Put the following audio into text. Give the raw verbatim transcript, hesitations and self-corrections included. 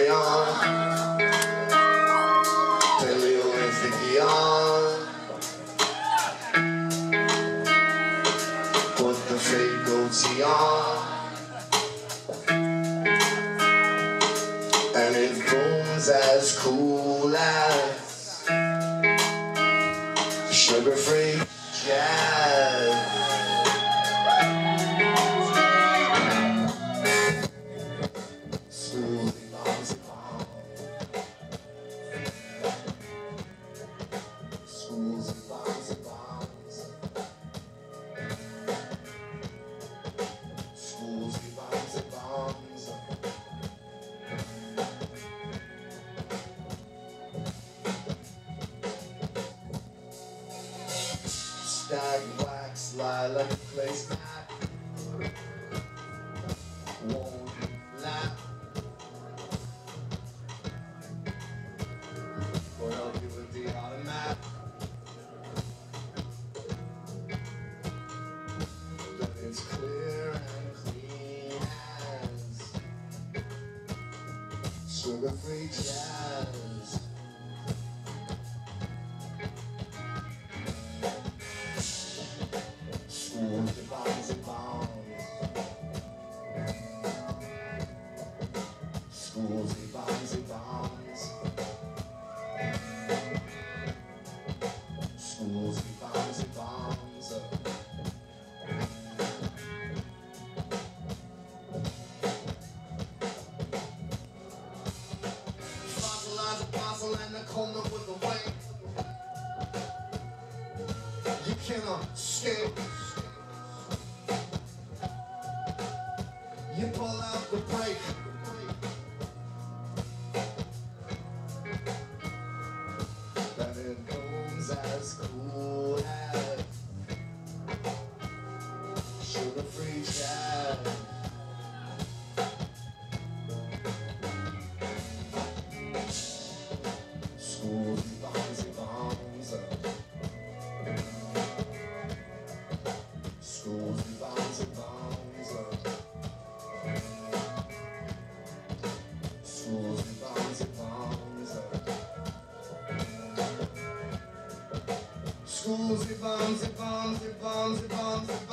crayon, paleo and sticky on. Put the fake goatee on, and it booms as cool as sugar-free jazz. Stag wax, lilac, place mat, won't lap. Or I'll give it the automat. But it's clear and clean as sugar-free jazz. Schools and bombs and bombs. Schools and bombs and bombs. Schools and bombs and bombs. Fossilize a fossil and a corner with a way. You cannot escape. You pull out the brake. That it booms as cool as sugar-free jazz. Schools and bombs and bombs. Schools and bombs and bombs. Schools and bombs and bombs. Schools and bombs and bombs and bombs and bombs.